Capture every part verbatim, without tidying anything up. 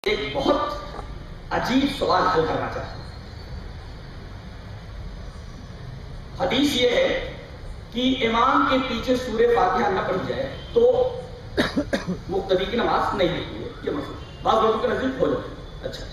ایک بہت عجیب سوال حل کرنا چاہتا ہوں۔ حدیث یہ ہے کہ امام کے پیچھے سورہ فاتحہ نہ پڑھی جائے تو مقتدی کی نماز نہیں ہوتی ہے، یہ مسئلہ بعض لوگوں کے نزدیک ہو جاتی ہے۔ اچھا،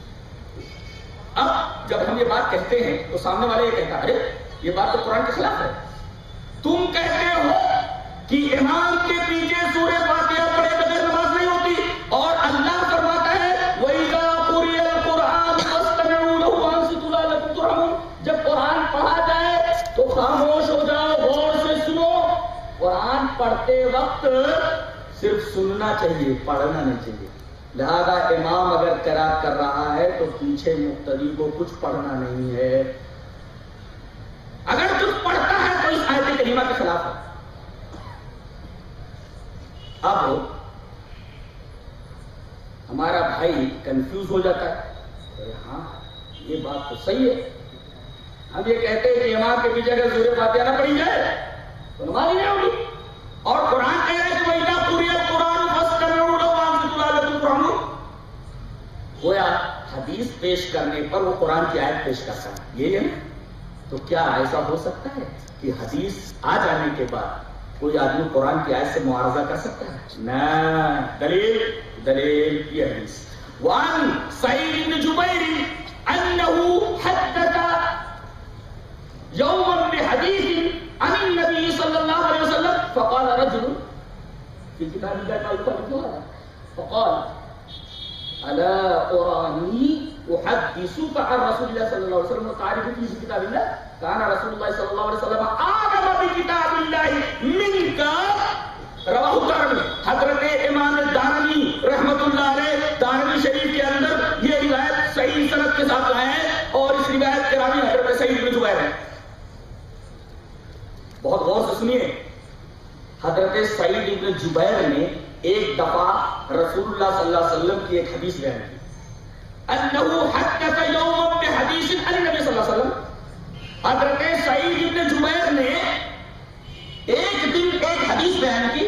اب جب ہم یہ بات کہتے ہیں تو سامنے والے یہ کہتا ہے ارے یہ بات تو قرآن کے خلاف ہے، تم کہتے ہو کہ امام کے پیچھے سورہ فاتحہ پڑھے بغیر نماز نہیں ہوتی، اور اللہ فرماتا ہے وَإِذَا قُرِئَ الْقُرْآنُ فَاسْتَمِعُوا لَهُ وَأَنصِتُوا لَعَلَّكُمْ تُرْحَمُونَ۔ جب قرآن پڑھا جائے تو خاموش ہو جاؤ، غور سے سنو۔ قرآن پڑھتے وقت صرف سننا چاہیے، پڑھنا نہیں چاہیے۔ لہذا امام اگر قرات کر رہا ہے تو پیچھے مقتدی کو کچھ پڑھنا نہیں ہے۔ اگر کچھ پڑھتا ہے تو اس آیت کریمہ کے خلاف ہے۔ اب ہمارا بھائی کنفیوز ہو جاتا ہے، ارے ہاں یہ بات تو صحیح ہے، ہم یہ کہتے ہیں کہ امام کے پیچھے اگر سورہ فاتحہ نہ پڑھی جائے تو نماز نہیں ہوگی، اور قرآن کہہ رہا ہے کہ وَإِذَا قُرِئَ الْقُرْآنُ فَاسْتَمِعُوا لَهُ وَأَنصِتُوا لَعَلَّكُمْ تُرْحَمُونَ۔ گویا حدیث پیش کرنے پر وہ قرآن کی آیت پیش کرتا ہے، یہ ہے نا؟ تو کیا ایسا ہو سکتا ہے کہ حدیث آ جانے کے بعد کوئی آدمی قرآن کی آیت سے معارضہ کر سکتا ہے؟ نہ، دلیل دلیل یہ حدیث وعن سعید بن جبیر انه حدث يوما بحديث عن النبي صلى الله عليه وسلم فقال رجل في كتاب الله ما يقال هذا فقال الا اراني احدثك عن رسول الله صلى الله عليه وسلم وتعرف في كتاب الله كان رسول الله صلى الله عليه وسلم اعلم بكتاب الله منك رواہ الدارمی۔ حضرت امام دارمی رحمت اللہ علیہ دارمی شریف کے اندر یہ روایت صحیح سند کے ساتھ لائے ہیں، اور اس روایت کے راوی حضرت سعید بن جبیر ہیں۔ بہت غور سے سنیے، حضرت سعید بن جبیر نے ایک دفعہ رسول اللہ صلی اللہ علیہ وسلم کی ایک حدیث بیان کی، انہ حدث یوما بحدیث عن النبی صلی اللہ علیہ وسلم۔ حضرت سعید بن جبیر نے ایک دن ایک حدیث بیان کی،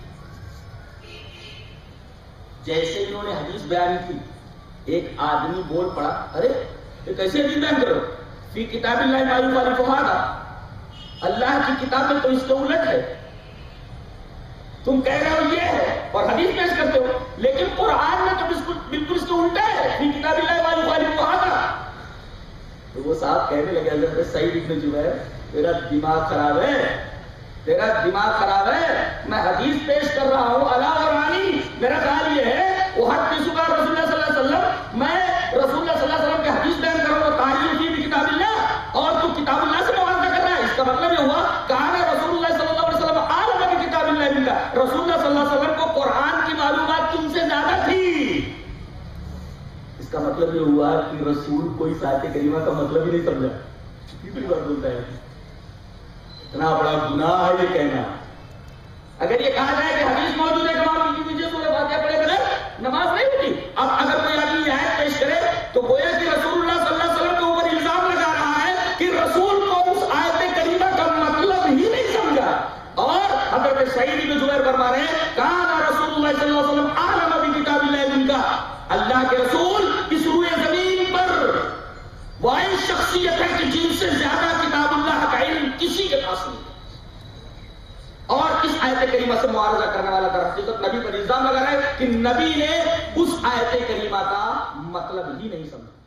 جیسے انہوں نے حدیث بیان کی ایک آدمی بول پڑا ارے یہ کیسے حدیث بیان کرو، فی کتاب اللہ ما یخالف ھذا، اللہ کی کتاب میں تو اس کے الٹ ہے، تم کہہ رہے ہو یہ ہے اور حدیث پیش کرتے ہو، لیکن قرآن میں تو بالکل اس کے الٹا ہے، فی کتاب اللہ ما یخالف ھذا۔ تو وہ صاحب کہنے لگے حضرت سعید بن جبیر تیرا دماغ خراب ہے، تیرا دماغ خراب ہے، میں حدیث پیش کر رہا ہوں الا ارانی، میرا خیال یہ ہے وہ حدیث کا رسول اللہ صلی اللہ علیہ وسلم، میں رسول اللہ صلی اللہ علیہ وسلم کے حدیث بیان کر رہا ہوں تعین فی کتاب اللہ، اور تو کتاب اللہ سے موازنہ کر رہا ہے۔ اس کا مطلب یہ ہوا کان رسول اللہ صلی اللہ علیہ وسلم اعلم بکتاب اللہ منک، رسول اللہ صلی اللہ علیہ وسلم کو قرآن کی معلومات تم سے زیادہ تھی۔ اس کا مطلب یہ ہوا کہ رسول کوئی آیت کریمہ کا مطلب ہی نہیں سمجھا، کتنی بات بولتا ہے، اتنا بڑا گناہ ہے یہ کہنا۔ اگر یہ کہا جائے کہ حدیث موجود ہے کہ امام کی پیچھے سورہ فاتحہ پڑھے بغیر نماز نہیں ہوتی، اب اگر کوئی آدمی یہ آیت پیش کرے تو گویا کہ رسول اللہ صلی اللہ علیہ وسلم کے اوپر الزام لگا رہا ہے کہ رسول کو اس آیت کریمہ کا مطلب ہی نہیں سمجھا، اور حضرت سعید بن جبیر فرما رہے ہیں کان رسول اللہ صلی اللہ علیہ وسلم اعلم بکتاب اللہ منک، اللہ کے رسول اس روئے زمین پر واحد شخصیت ہے کہ جن سے زیادہ کتاب اللہ کا علم کسی کے پاس نہیں، اور اس آیت کریمہ سے معارضہ کرنے والا در حقیقت نبی پر الزام لگا رہا ہے کہ نبی نے اس آیت کریمہ کا مطلب ہی نہیں سمجھا۔